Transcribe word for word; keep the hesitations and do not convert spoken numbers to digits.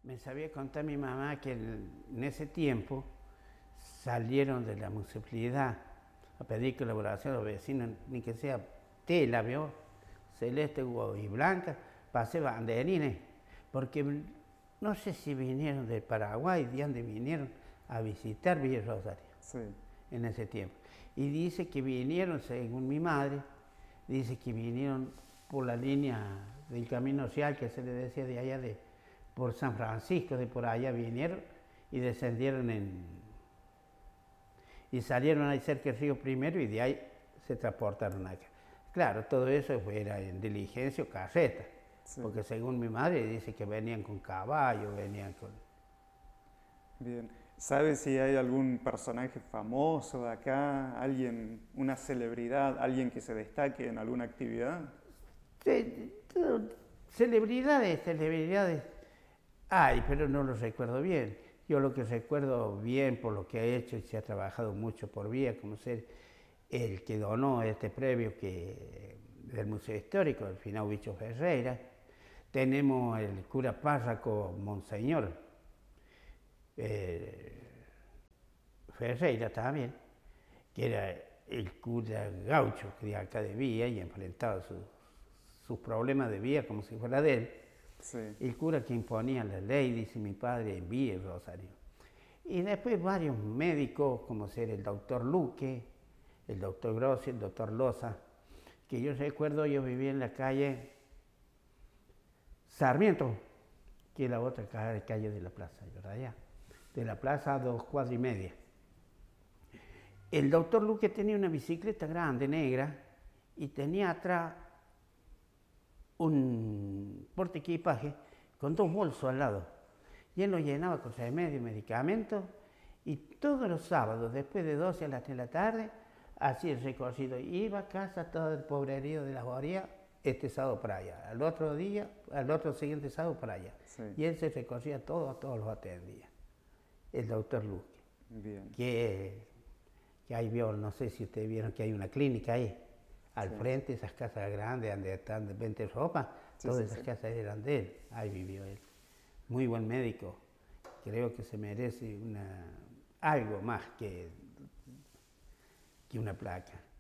Me sabía contar mi mamá que en ese tiempo salieron de la municipalidad a pedir colaboración a los vecinos, ni que sea tela, ¿vio? Celeste y blanca, para hacer banderines, porque no sé si vinieron de Paraguay, de dónde vinieron a visitar Villa Rosario, Sí. en ese tiempo. Y dice que vinieron, según mi madre, dice que vinieron por la línea del Camino Real, que se le decía de allá de por San Francisco, de por allá vinieron y descendieron en... y salieron ahí cerca del río primero y de ahí se transportaron acá. Claro, todo eso era en diligencia o carreta, sí. Porque según mi madre dice que venían con caballo, venían con... Bien. ¿Sabes si hay algún personaje famoso de acá, alguien, una celebridad, alguien que se destaque en alguna actividad? Sí, celebridades, celebridades hay, pero no los recuerdo bien. Yo lo que recuerdo bien por lo que ha hecho y se ha trabajado mucho por Villa, como ser el que donó este premio que, del Museo Histórico, el finado Bicho Ferreira. Tenemos el cura párroco Monseñor eh, Ferreira también, que era el cura gaucho de acá de Villa y enfrentaba sus, sus problemas de Villa como si fuera de él. Sí. El cura que imponía la ley, dice mi padre, en Villa y Rosario. Y después varios médicos, como ser el doctor Luque, el doctor Grossi, el doctor Loza, que yo recuerdo, yo vivía en la calle Sarmiento, que es la otra calle de la plaza, ¿verdad? Ya, de la plaza a dos cuadras y media. El doctor Luque tenía una bicicleta grande, negra, y tenía atrás un portaequipaje con dos bolsos al lado. Y él lo llenaba con remedio, medicamentos, y todos los sábados, después de doce a las tres de la tarde, hacía el recorrido. Iba a casa todo el pobrerío de la Boría, este sábado para allá. Al otro día, al otro siguiente sábado para allá. Sí. Y él se recorría todo, a todos los atendía. El doctor Luque. Bien. Que, que ahí vio, no sé si ustedes vieron que hay una clínica ahí. Al sí. frente, esas casas grandes donde están de veinte ropa, sí, todas sí, esas sí. casas eran de él. Ahí vivió él. Muy buen médico. Creo que se merece una, algo más que, que una placa.